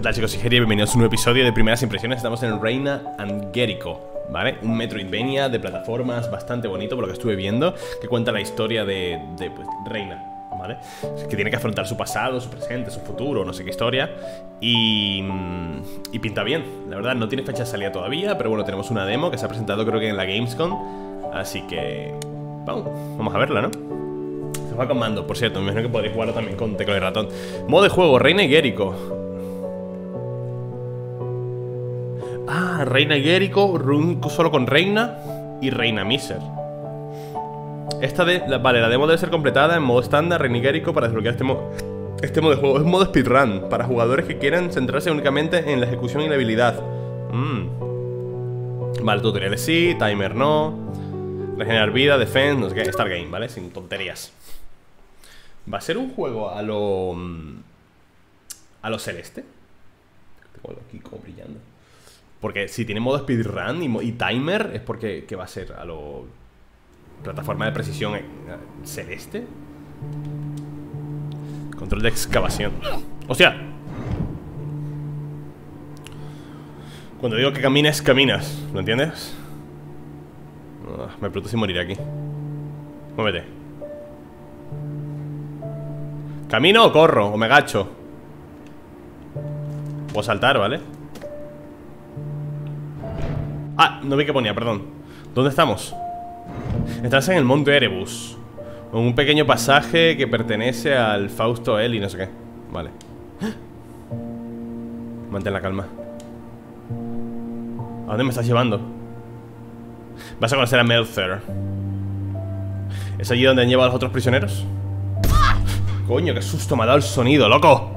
¿Qué tal, chicos? Soy Geri, bienvenidos a un nuevo episodio de Primeras Impresiones. Estamos en Reina and Jericho, ¿vale? Un Metroidvania de plataformas bastante bonito, por lo que estuve viendo, que cuenta la historia de pues, Reina, ¿vale? Que tiene que afrontar su pasado, su presente, su futuro, no sé qué historia. Y pinta bien, la verdad. No tiene fecha de salida todavía, pero bueno, tenemos una demo que se ha presentado creo que en la Gamescom. Así que vamos a verla, ¿no? Se juega con mando, por cierto, me imagino que podéis jugarlo también con teclado y ratón. Modo de juego, Reina y Jericho. Ah, Reina y Jericho, solo con Reina y Reina Miser. Vale, la demo debe ser completada en modo estándar, Reina y Jericho, para desbloquear este modo de juego. Es un modo speedrun, para jugadores que quieran centrarse únicamente en la ejecución y la habilidad. Vale, tutoriales sí, timer no. Regenerar vida, defense, no sé qué, start game, ¿vale? Sin tonterías. ¿Va a ser un juego a lo celeste? Tengo aquí como brillando. Porque si tiene modo speedrun y timer, es porque va a ser a lo plataforma de precisión celeste. Control de excavación. ¡Hostia! Cuando digo que camines, caminas. ¿Lo entiendes? Me pregunto si moriré aquí. Muévete. ¿Camino o corro? ¿O me agacho? Puedo saltar, ¿vale? Ah, no vi que ponía, perdón. ¿Dónde estamos? Estás en el monte Erebus, en un pequeño pasaje que pertenece al Fausto Eli, no sé qué. Vale. Mantén la calma. ¿A dónde me estás llevando? Vas a conocer a Meltzer. ¿Es allí donde han llevado a los otros prisioneros? Coño, qué susto me ha dado el sonido, loco.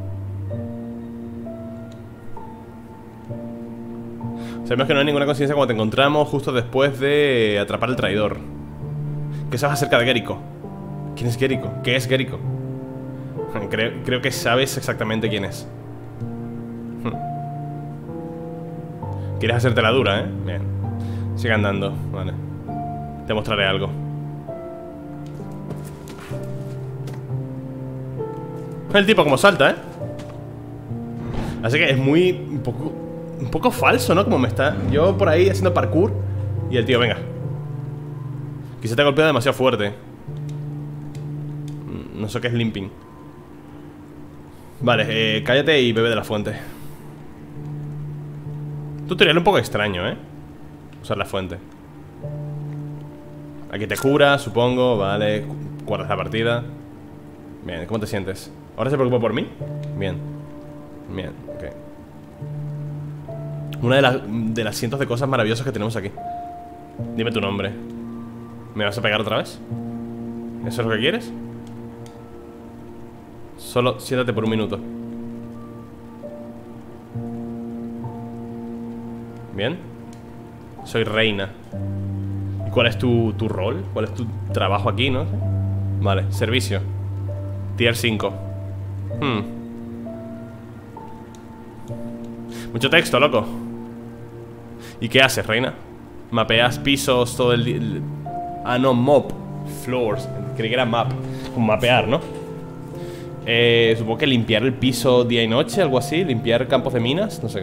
Sabemos que no hay ninguna conciencia cuando te encontramos justo después de atrapar al traidor. ¿Qué sabes acerca de Jericho? ¿Quién es Jericho? ¿Qué es Jericho? Creo que sabes exactamente quién es. ¿Quieres hacerte la dura, eh? Bien. Sigue andando, vale. Te mostraré algo. El tipo como salta, ¿eh? Así que es muy... un poco falso, ¿no? Como me está... Yo por ahí haciendo parkour y el tío, venga. Quizá te ha golpeado demasiado fuerte. No sé qué es limping. Vale, cállate y bebe de la fuente. Tutorial un poco extraño, ¿eh? Usar la fuente. Aquí te cura, supongo. Vale, guardas la partida. Bien, ¿cómo te sientes? ¿Ahora se preocupa por mí? Bien. Bien, ok. Una de las cientos de cosas maravillosas que tenemos aquí. Dime tu nombre. ¿Me vas a pegar otra vez? ¿Eso es lo que quieres? Solo siéntate por un minuto. Bien. Soy Reina. ¿Y cuál es tu rol? ¿Cuál es tu trabajo aquí, no? Vale, servicio Tier 5. Mucho texto, loco. ¿Y qué haces, Reina? ¿Mapeas pisos todo el día? Ah, no, mop floors. Creí que era map. Como mapear, ¿no? Supongo que limpiar el piso día y noche, algo así. Limpiar campos de minas, no sé.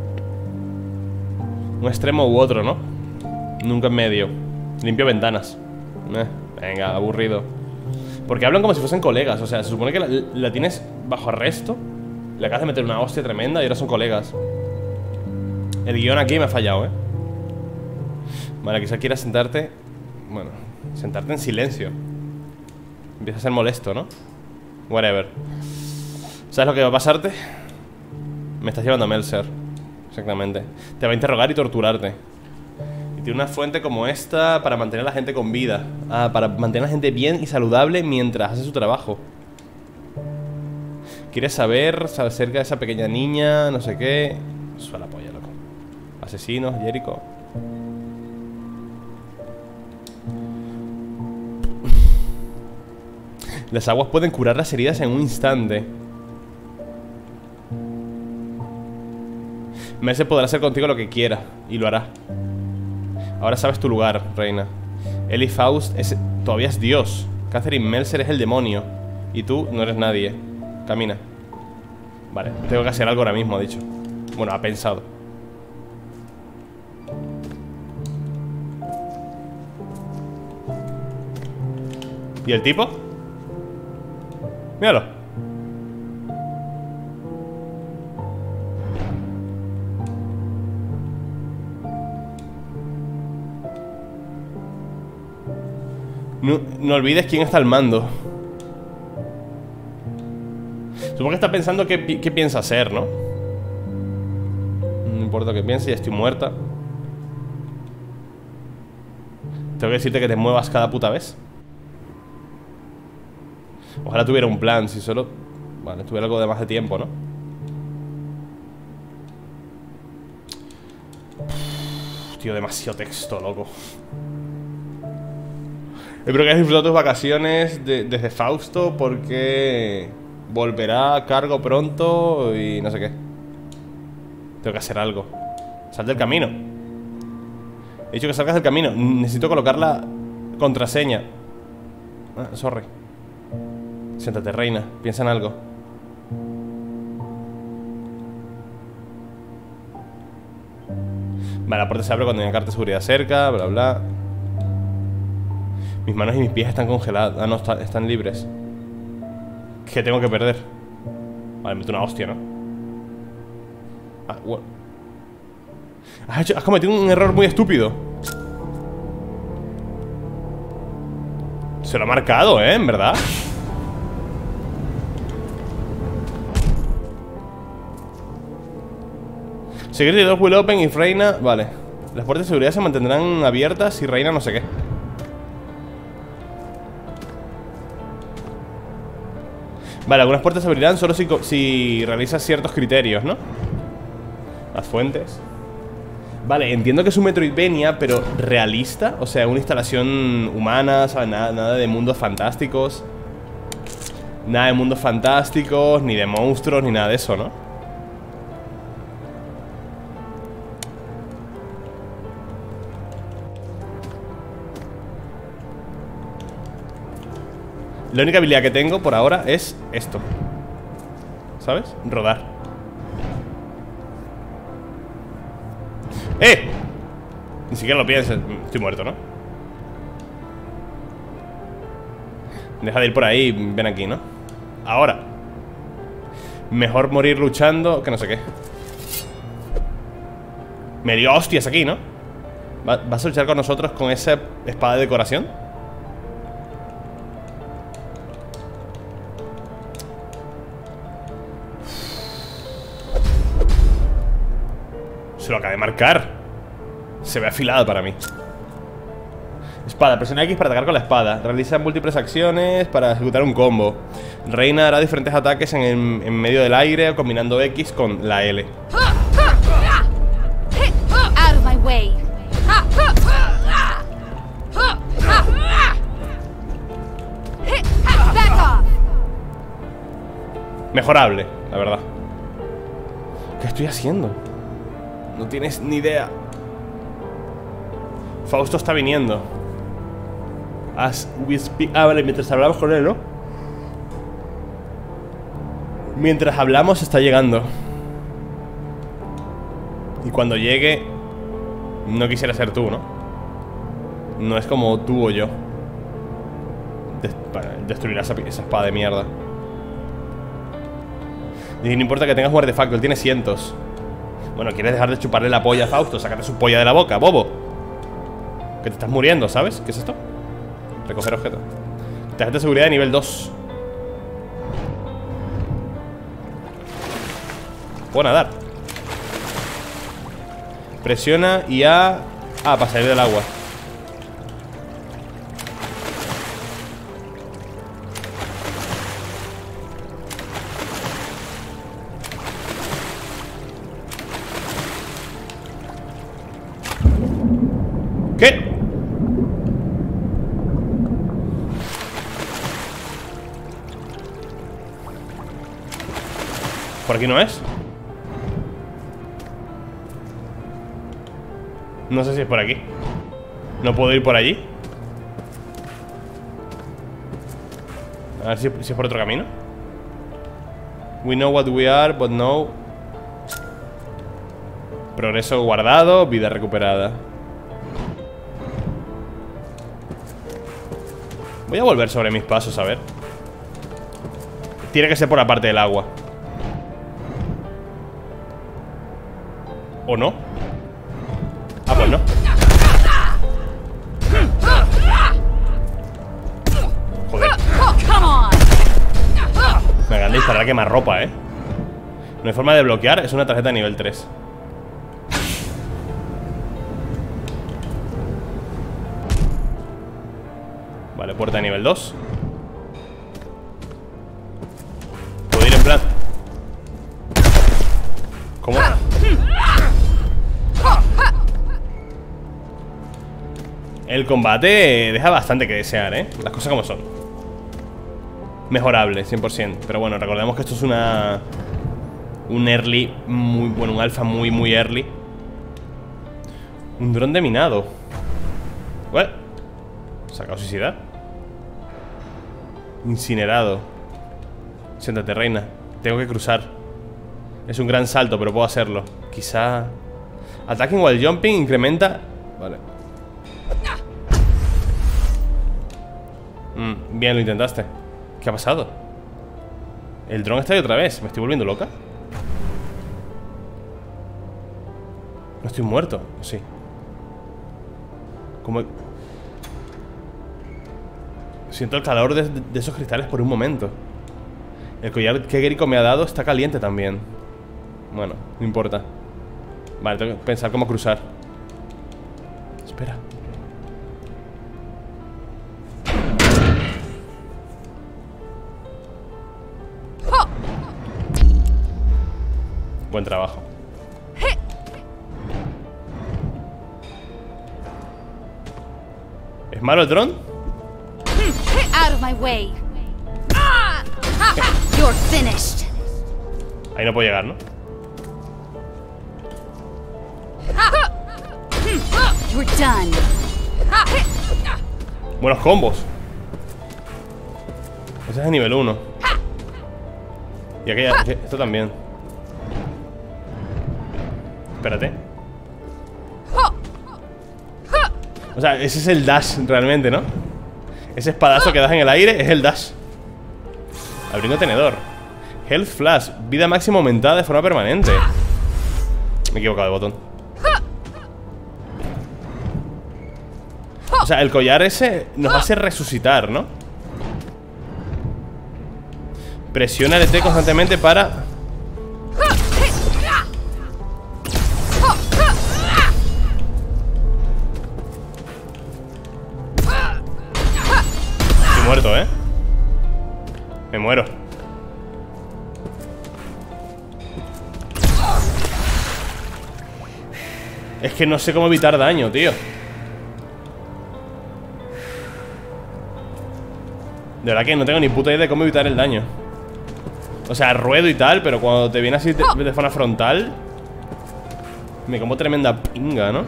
Un extremo u otro, ¿no? Nunca en medio. Limpio ventanas. Venga, aburrido. Porque hablan como si fuesen colegas. O sea, se supone que la tienes bajo arresto. Le acabas de meter una hostia tremenda y ahora son colegas. El guión aquí me ha fallado, ¿eh? Vale, quizá quieras sentarte. Bueno, sentarte en silencio. Empieza a ser molesto, ¿no? Whatever. ¿Sabes lo que va a pasarte? Me estás llevando a Meltzer. Exactamente. Te va a interrogar y torturarte. Y tiene una fuente como esta para mantener a la gente con vida. Ah, para mantener a la gente bien y saludable mientras hace su trabajo. ¿Quieres saber acerca de esa pequeña niña? No sé qué. Suena la polla, loco. Asesinos, Jericho. Las aguas pueden curar las heridas en un instante. Meltzer podrá hacer contigo lo que quiera, y lo hará. Ahora sabes tu lugar, Reina. Eli Faust todavía es Dios. Catherine Meltzer es el demonio. Y tú no eres nadie. Camina. Vale, tengo que hacer algo ahora mismo, ha dicho. Bueno, ha pensado. ¿Y el tipo? Míralo. No olvides quién está al mando. Supongo que está pensando qué piensa hacer, ¿no? No importa qué piense, ya estoy muerta. Tengo que decirte que te muevas cada puta vez. Ojalá tuviera un plan, si solo... Vale, tuviera algo de más de tiempo, ¿no? Tío, demasiado texto, loco. Espero que hayas disfrutado tus vacaciones desde Fausto, porque volverá a cargo pronto y no sé qué. Tengo que hacer algo. Sal del camino. He dicho que salgas del camino. Necesito colocar la contraseña. Ah, sorry. Siéntate, reina. Piensa en algo. Vale, la puerta se abre cuando hay una carta de seguridad cerca. Bla, bla. Mis manos y mis pies están congelados. Ah, no, están libres. ¿Qué tengo que perder? Vale, meto una hostia, ¿no? Ah, bueno. Has cometido un error muy estúpido. Se lo ha marcado, ¿eh? En verdad. Security doors will open if Reina... Vale. Las puertas de seguridad se mantendrán abiertas si Reina no sé qué. Vale, algunas puertas se abrirán solo si realizas ciertos criterios, ¿no? Las fuentes. Vale, entiendo que es un Metroidvania, pero realista. O sea, una instalación humana, ¿sabes? Nada de mundos fantásticos. Nada de mundos fantásticos, ni de monstruos, ni nada de eso, ¿no? La única habilidad que tengo por ahora es esto. ¿Sabes? Rodar. ¡Eh! Ni siquiera lo pienses. Estoy muerto, ¿no? Deja de ir por ahí. Ven aquí, ¿no? Ahora. Mejor morir luchando que no sé qué. Me dio hostias aquí, ¿no? ¿Vas a luchar con nosotros con esa espada de decoración? Se lo acaba de marcar. Se ve afilado para mí. Espada, presiona X para atacar con la espada. Realiza múltiples acciones para ejecutar un combo. Reina hará diferentes ataques en medio del aire, combinando X con la L. Out of my way. Back off. Mejorable, la verdad. ¿Qué estoy haciendo? No tienes ni idea. Fausto está viniendo. As we speak. Ah, vale, mientras hablamos con él, ¿no? Mientras hablamos está llegando. Y cuando llegue, no quisiera ser tú, ¿no? No es como tú o yo. Destruirás esa espada de mierda. Y no importa que tengas un artefacto, él tiene cientos. Bueno, ¿quieres dejar de chuparle la polla a Fausto? Sácate su polla de la boca, bobo. Que te estás muriendo, ¿sabes? ¿Qué es esto? Recoger objeto. Tarjeta de seguridad de nivel 2. Puedo nadar. Presiona y A. Ah, para salir del agua. ¿Qué? ¿Por aquí no es? No sé si es por aquí. ¿No puedo ir por allí? A ver si es por otro camino. We know what we are, but no. Progreso guardado, vida recuperada. Voy a volver sobre mis pasos, a ver. Tiene que ser por la parte del agua. ¿O no? Ah, pues no. Joder. Me acaban de disparar a quemarropa, No hay forma de bloquear, es una tarjeta de nivel 3. Vale, puerta de nivel 2. Puedo ir en plan... ¿Cómo? El combate deja bastante que desear, las cosas como son. Mejorable, 100%. Pero bueno, recordemos que esto es un early muy... Bueno, un alfa muy early. Un dron de minado. ¿What? ¿Sacado suicidar? Incinerado. Siéntate, reina. Tengo que cruzar. Es un gran salto, pero puedo hacerlo. Quizá... Attacking while jumping incrementa... Vale. Bien, lo intentaste. ¿Qué ha pasado? El dron está ahí otra vez. ¿Me estoy volviendo loca? No estoy muerto, ¿o sí? Como... Siento el calor de esos cristales por un momento. El collar que Geriko me ha dado está caliente también. Bueno, no importa. Vale, tengo que pensar cómo cruzar. Espera. Buen trabajo. ¿Es malo el dron? Out of my way. You're finished. Ahí no puedo llegar, ¿no? You're done. Buenos combos. Ese es de nivel 1. Y aquella... Esto también. Espérate. O sea, ese es el dash realmente, ¿no? Ese espadazo que das en el aire es el dash. Abriendo tenedor. Health Flash, vida máxima aumentada de forma permanente. Me he equivocado de botón. O sea, el collar ese nos hace resucitar, ¿no? Presiona el ET constantemente para... Estoy muerto, me muero. Es que no sé cómo evitar daño, tío. De verdad que no tengo ni puta idea de cómo evitar el daño. O sea, ruedo y tal, pero cuando te viene así de forma frontal, me como tremenda pinga, ¿no?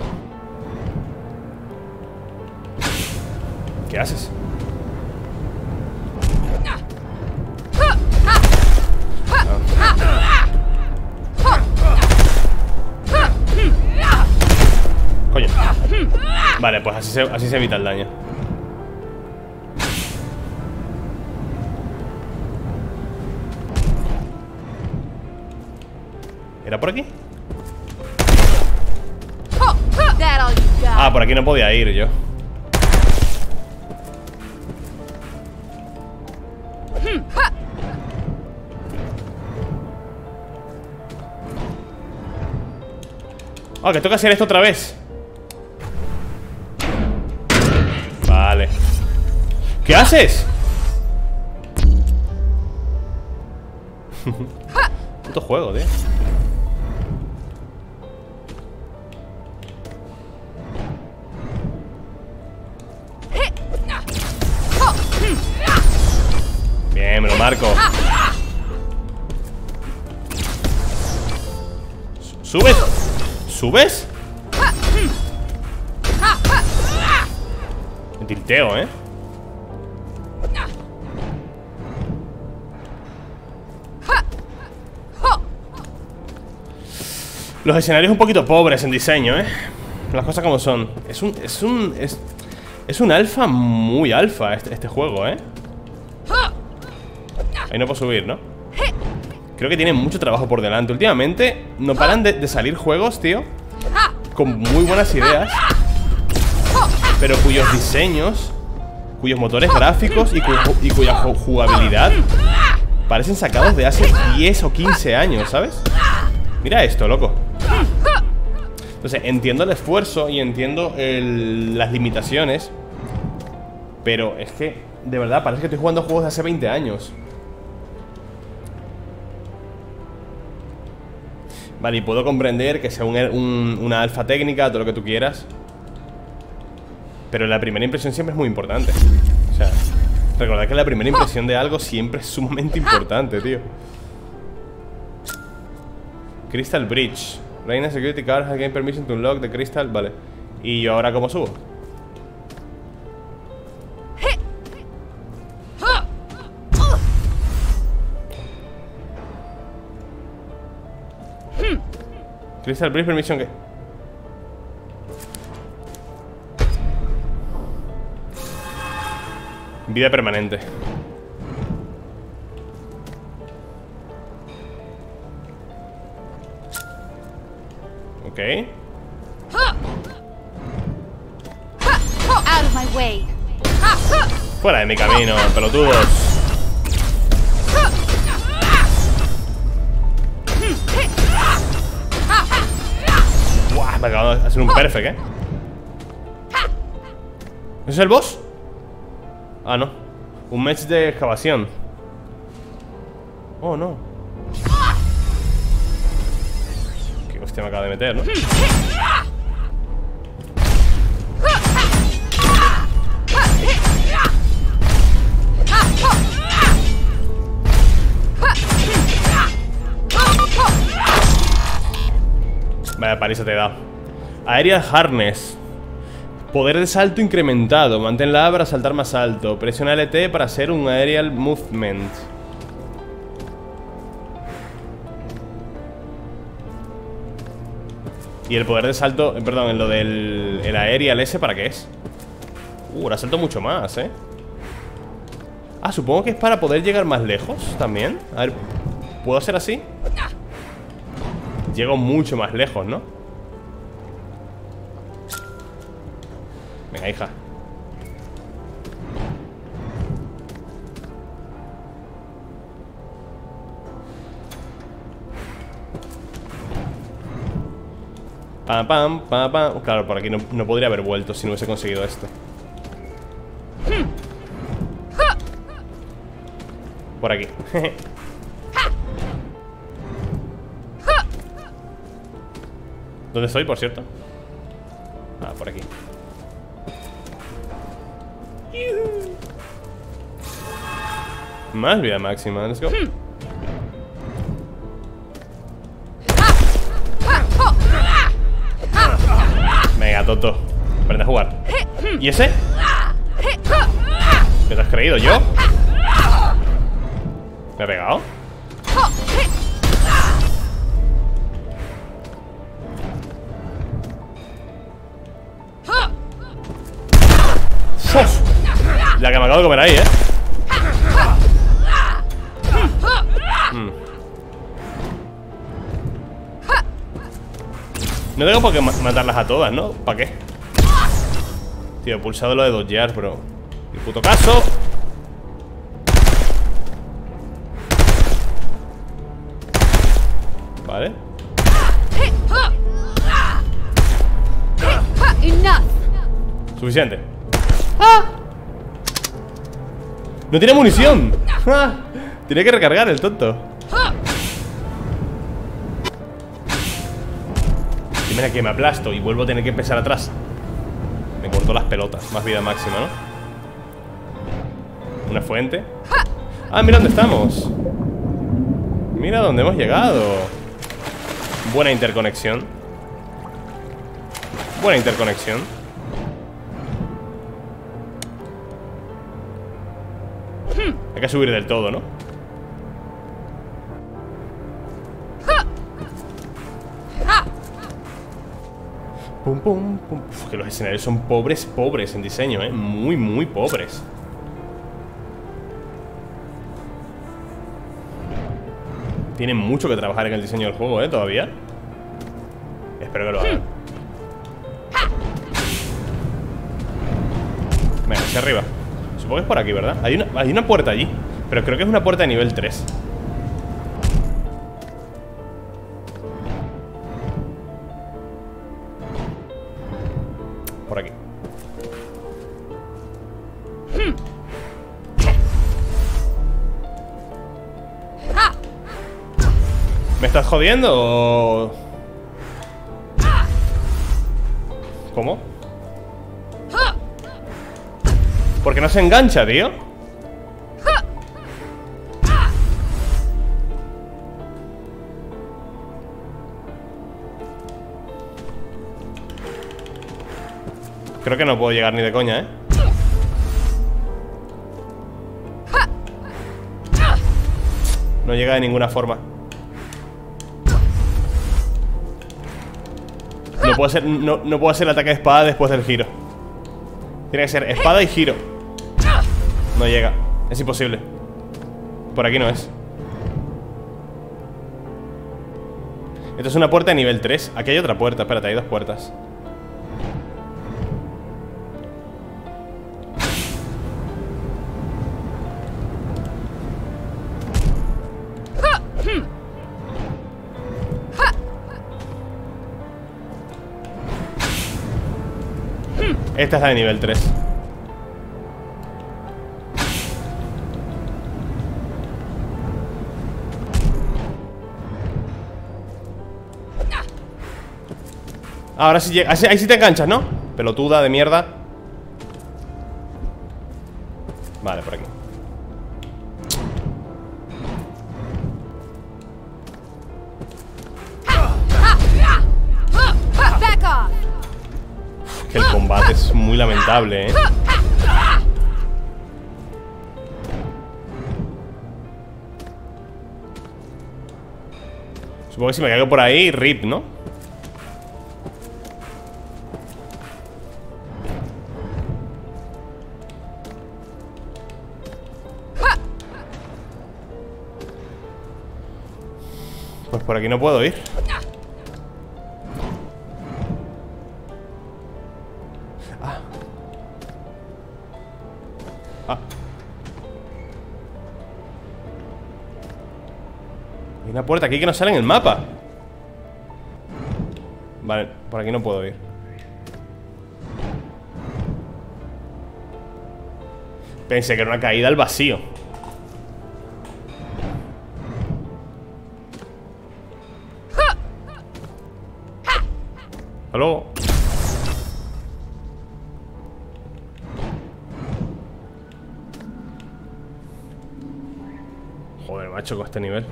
¿Qué haces? Coño. Vale, pues así se evita el daño. ¿Era por aquí? Ah, por aquí no podía ir yo. Ah, que toca hacer esto otra vez. Vale. ¿Qué haces? Puto juego, tío. Bien, me lo marco. ¿Subes? ¿Subes? Me tilteo, Los escenarios un poquito pobres en diseño, las cosas como son. Es un alfa muy alfa este juego, Ahí no puedo subir, ¿no? Creo que tiene mucho trabajo por delante. Últimamente no paran de salir juegos, tío, con muy buenas ideas, pero cuyos diseños, cuyos motores gráficos y cuya jugabilidad parecen sacados de hace 10 o 15 años, ¿sabes? Mira esto, loco. Entonces, entiendo el esfuerzo y entiendo las limitaciones, pero es que, de verdad, parece que estoy jugando juegos de hace 20 años. Vale, y puedo comprender que sea una alfa técnica, todo lo que tú quieras, pero la primera impresión siempre es muy importante. O sea, recordad que la primera impresión de algo siempre es sumamente importante, tío. Crystal Bridge. Reina Security Card has gained permission to unlock the crystal. Vale. ¿Y yo ahora cómo subo? Crystal Bridge permission ¿qué? Vida permanente. Ok. Out of my way. Fuera de mi camino, pelotudos. Buah, me acabo de hacer un perfect, ¿Ese es el boss? Ah, no. Un match de excavación. Oh, no. Qué hostia me acaba de meter, ¿no? Vaya paliza te he dado. Aerial Harness. Poder de salto incrementado. Mantén la A para saltar más alto. Presiona LT para hacer un Aerial Movement. Y el poder de salto, perdón, lo del Aerial ese, ¿para qué es? Ahora salto mucho más, Ah, supongo que es para poder llegar más lejos también. A ver, ¿puedo hacer así? Llego mucho más lejos, ¿no? Venga, hija. Pam, pam, pam, pam. Claro, por aquí no podría haber vuelto si no hubiese conseguido esto. Por aquí. ¿Dónde estoy, por cierto? Ah, por aquí. Más vida máxima, let's go. Venga, Toto, aprende a jugar. ¿Y ese? ¿Qué te has creído? ¿Yo? ¿Me ha pegado? ¡Uf! La que me acabo de comer ahí, No tengo por qué matarlas a todas, ¿no? ¿Para qué? Tío, he pulsado lo de dodgear, pero... ¡Ni puto caso! Vale. Suficiente. ¡Ah! ¡No tiene munición! ¡Ah! Tiene que recargar el tonto. Y mira que me aplasto y vuelvo a tener que empezar atrás. Me cortó las pelotas. Más vida máxima, ¿no? Una fuente. Ah, mira dónde estamos. Mira dónde hemos llegado. Buena interconexión. Buena interconexión. Hay que subir del todo, ¿no? Pum, pum, pum. Uf, que los escenarios son pobres en diseño, muy, muy pobres. Tienen mucho que trabajar en el diseño del juego, todavía. Espero que lo hagan. Venga, hacia arriba. Supongo que es por aquí, ¿verdad? Hay una puerta allí, pero creo que es una puerta de nivel 3. Por aquí. ¿Me estás jodiendo o...? ¿Cómo? ¿Por qué no se engancha, tío? Creo que no puedo llegar ni de coña, ¿eh? No llega de ninguna forma. No puedo hacer el ataque de espada después del giro. Tiene que ser espada y giro. No llega, es imposible. Por aquí no es. Esto es una puerta de nivel 3. Aquí hay otra puerta, espérate, hay dos puertas. Esta es la de nivel 3. Ahora sí llega. Ahí sí te enganchas, ¿no? Pelotuda de mierda. Vale, por aquí. Back off. Que el combate es muy lamentable, ¿eh? Supongo que si me caigo por ahí, rip, ¿no? Pues por aquí no puedo ir. Hay una puerta aquí que no sale en el mapa. Vale, por aquí no puedo ir. Pensé que era una caída al vacío. Hasta luego. Joder, macho, con este nivel.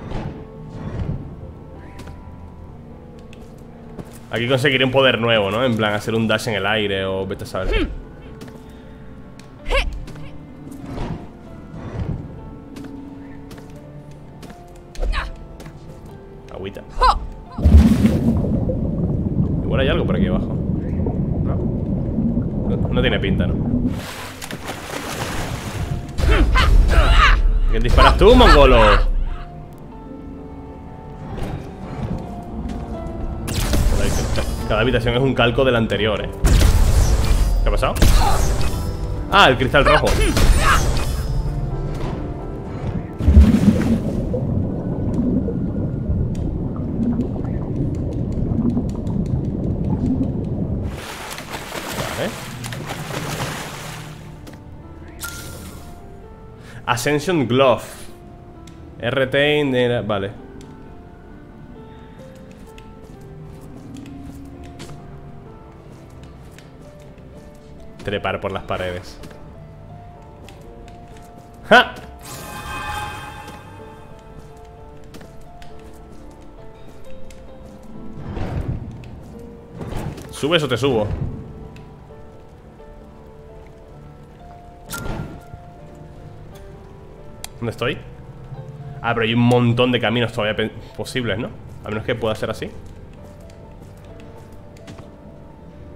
Aquí conseguiré un poder nuevo, ¿no? En plan, hacer un dash en el aire o vete a saber. Agüita. Igual hay algo por aquí abajo. No tiene pinta, ¿no? ¿Qué disparas tú, mongolo? Cada habitación es un calco de la anterior, ¿eh? ¿Qué ha pasado? Ah, el cristal rojo. Vale. Ascension Glove. RT in... Vale. Trepar por las paredes. ¡Ja! ¿Subes o te subo? ¿Dónde estoy? Ah, pero hay un montón de caminos todavía posibles, ¿no? A menos que pueda ser así.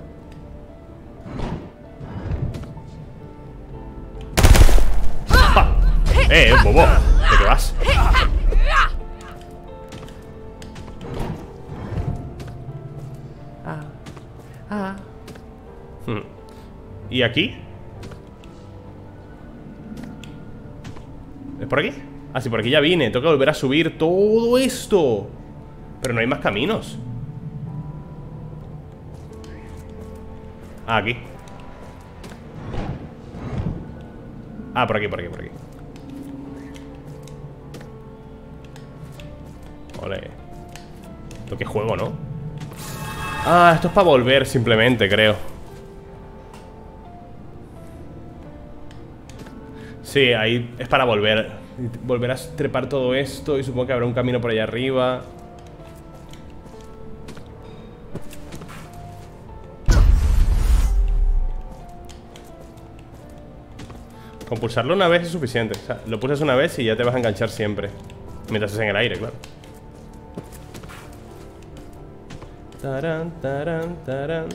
Bobo, ¿de qué vas? ¿Y aquí? ¿Es por aquí? Ah, sí, por aquí ya vine. Tengo que volver a subir todo esto. Pero no hay más caminos. Ah, aquí. Ah, por aquí, por aquí, por aquí. Ole. Esto qué juego, ¿no? Ah, esto es para volver simplemente, creo. Sí, ahí es para volver. Volver a trepar todo esto. Y supongo que habrá un camino por allá arriba. Con pulsarlo una vez es suficiente. O sea, lo pulsas una vez y ya te vas a enganchar siempre. Mientras estés en el aire, claro. Tarán, tarán, tarán.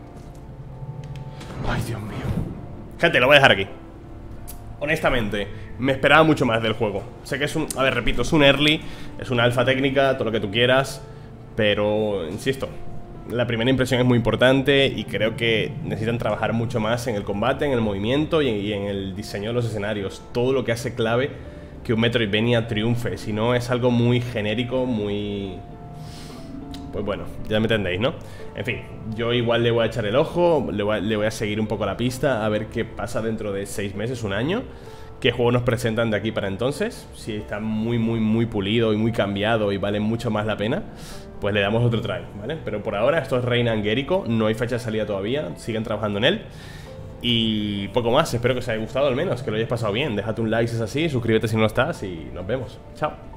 Ay, Dios mío. Gente, lo voy a dejar aquí. Honestamente, me esperaba mucho más del juego. Sé que es un... A ver, repito, es un early. Es una alfa técnica, todo lo que tú quieras. Pero, insisto, la primera impresión es muy importante. Y creo que necesitan trabajar mucho más en el combate, en el movimiento y en el diseño de los escenarios. Todo lo que hace clave que un Metroidvania triunfe. Si no, es algo muy genérico, muy... Pues bueno, ya me entendéis, ¿no? En fin, yo igual le voy a echar el ojo, le voy a seguir un poco la pista, a ver qué pasa dentro de 6 meses, un año. Qué juegos nos presentan de aquí para entonces. Si está muy pulido y muy cambiado y vale mucho más la pena, pues le damos otro try, ¿vale? Pero por ahora esto es Reign Angélico, no hay fecha de salida todavía, siguen trabajando en él. Y poco más, espero que os haya gustado al menos, que lo hayáis pasado bien. Déjate un like si es así, suscríbete si no lo estás y nos vemos. Chao.